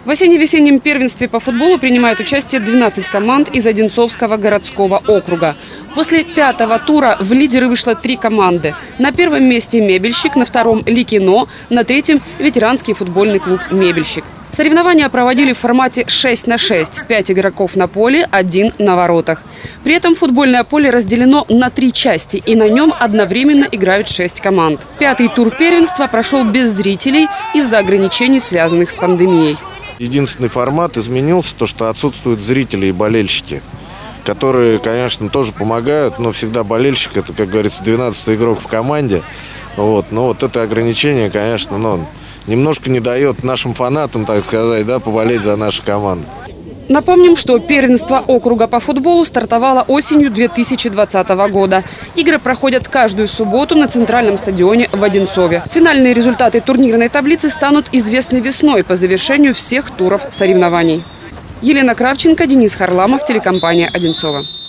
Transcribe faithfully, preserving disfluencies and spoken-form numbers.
В осенне-весеннем первенстве по футболу принимают участие двенадцать команд из Одинцовского городского округа. После пятого тура в лидеры вышло три команды. На первом месте «Мебельщик», на втором – «Ликино», на третьем – ветеранский футбольный клуб «Мебельщик». Соревнования проводили в формате шесть на шесть. пять игроков на поле, один на воротах. При этом футбольное поле разделено на три части, и на нем одновременно играют шесть команд. Пятый тур первенства прошел без зрителей из-за ограничений, связанных с пандемией. Единственный формат изменился, то что отсутствуют зрители и болельщики, которые, конечно, тоже помогают, но всегда болельщик – это, как говорится, двенадцатый игрок в команде. Вот. Но вот это ограничение, конечно, ну, немножко не дает нашим фанатам, так сказать, да, поболеть за нашу команду. Напомним, что первенство округа по футболу стартовало осенью две тысячи двадцатого года. Игры проходят каждую субботу на центральном стадионе в Одинцове. Финальные результаты турнирной таблицы станут известны весной по завершению всех туров соревнований. Елена Кравченко, Денис Харламов, телекомпания «Одинцова».